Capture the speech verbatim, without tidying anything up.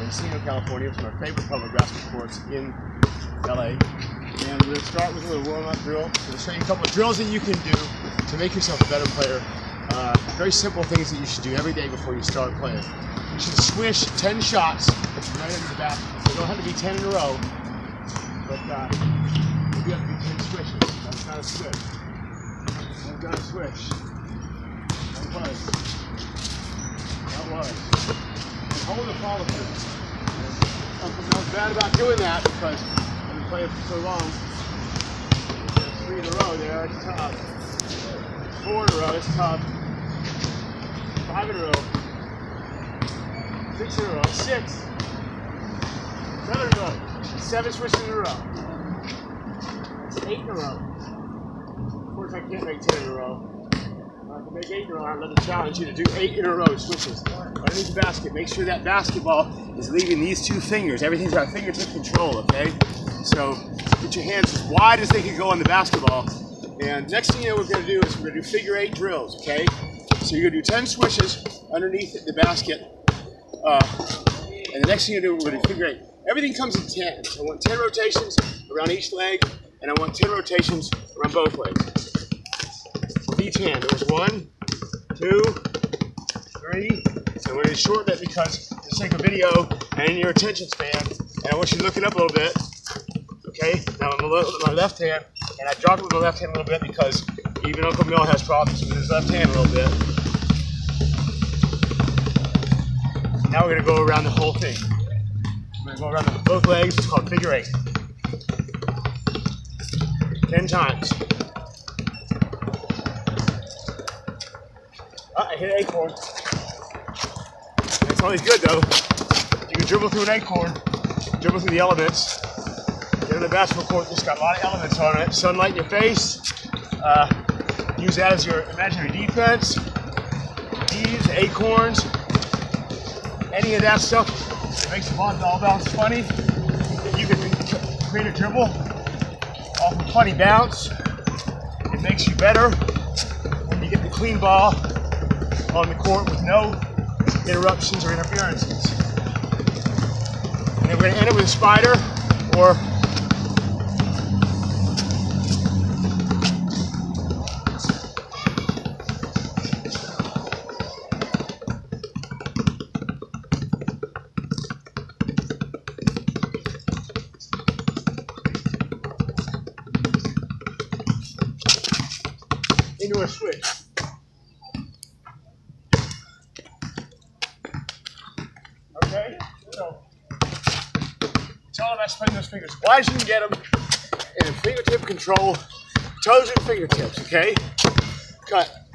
Encino, California. It's my favorite public basketball courts in L A. And we're going to start with a little warm-up drill. I'm going to show you a couple of drills that you can do to make yourself a better player. Uh, very simple things that you should do every day before you start playing. You should swish ten shots right into the basket. So you don't have to be ten in a row, but uh, you have to be ten swishes. That's not as good. I've got to swish. That was. That was. And hold the follow through. Something that was bad about doing that because I've been playing for so long. Three in a row there, it's tough. Four in a row, it's tough. Five in a row. Six in a row. Six. Seven in a row. Seven swishes in a row. It's eight in a row. Of course, I can't make ten in a row. I can make eight in a row. I'd love to challenge you to do eight in a row swishes. Underneath the basket, make sure that basketball is leaving these two fingers. Everything's got fingertip control, okay? So get your hands as wide as they can go on the basketball. And next thing you know what we're going to do is we're going to do figure eight drills, okay? So you're going to do ten swishes underneath the basket. Uh, and the next thing you do, we're going to do figure eight. Everything comes in tens. I want ten rotations around each leg, and I want ten rotations around both legs. With each hand, there's one, two, three, and we're going to shorten it because for the sake of video and in your attention span, and I want you to look it up a little bit. Okay, now I'm with my left hand, and I drop it with my left hand a little bit because even Uncle Mel has problems with his left hand a little bit. Now we're going to go around the whole thing. We're going to go around the, both legs. It's called figure eight. Ten times. Oh, I hit an acorn. It's always good though. You can dribble through an acorn, dribble through the elements. Get on the basketball court, it's got a lot of elements on it. Sunlight in your face. Uh, use that as your imaginary defense. These acorns, any of that stuff that makes the ball bounce funny. You can create a dribble off a funny bounce. It makes you better when you get the clean ball on the court with no interruptions or interferences. And then we're going to end it with a spider or into a switch. Okay, so it's all about spreading those fingers as wide as you can get them, and fingertip control, toes and fingertips. Okay, cut.